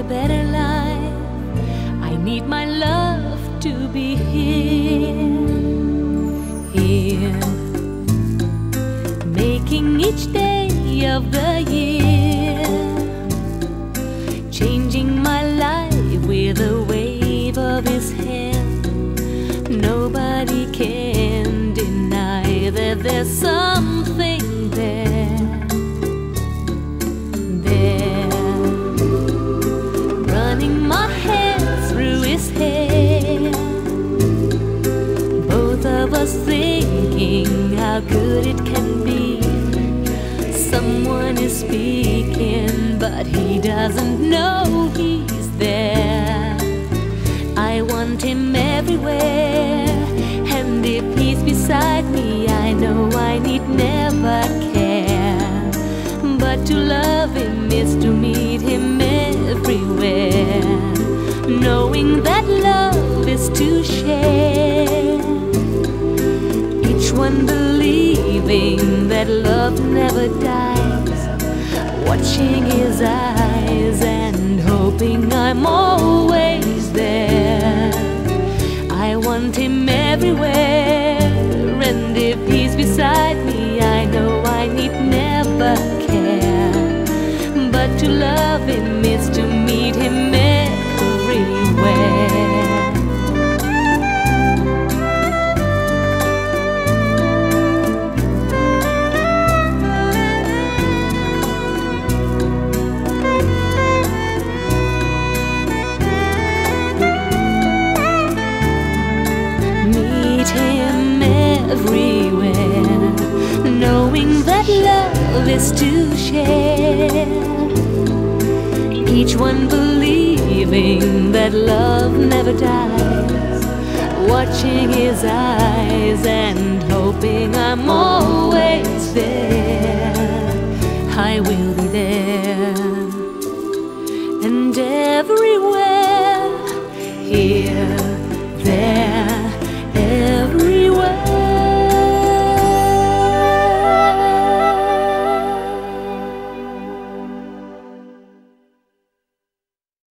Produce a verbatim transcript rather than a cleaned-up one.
better life. I need my love to be here, here, making each day of the year, changing my life with a wave of his hand. Nobody can deny that there's something there, there, running my hands through his hair, both of us thinking how good it can be. Someone is speaking, but he doesn't know he's there. I want him everywhere, and if he's beside me, I know I need never care. But to love him is to meet him everywhere, knowing that love is to share, each one believing that love never dies, watching his eyes and hoping I'm always there. I want him everywhere, and if he's beside me, I know I need never care. But to love him is to meet him everywhere. Everywhere, knowing that love is to share, each one believing that love never dies, watching his eyes and hoping I'm always there. I will be there and everywhere, here